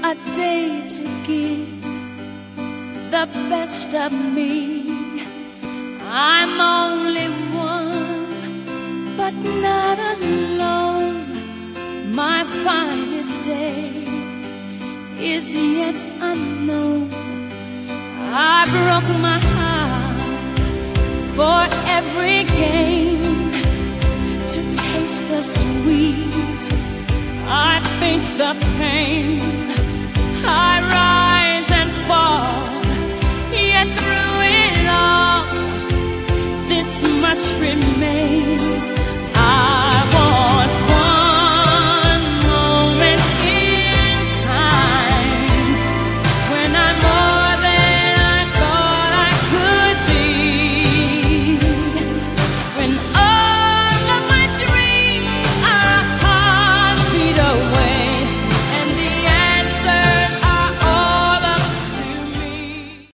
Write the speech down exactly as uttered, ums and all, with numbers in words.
a day to give the best of me. I'm only one, but not alone. My finest day is yet unknown. I broke my heart for every gain. To taste the sweet, I face the pain.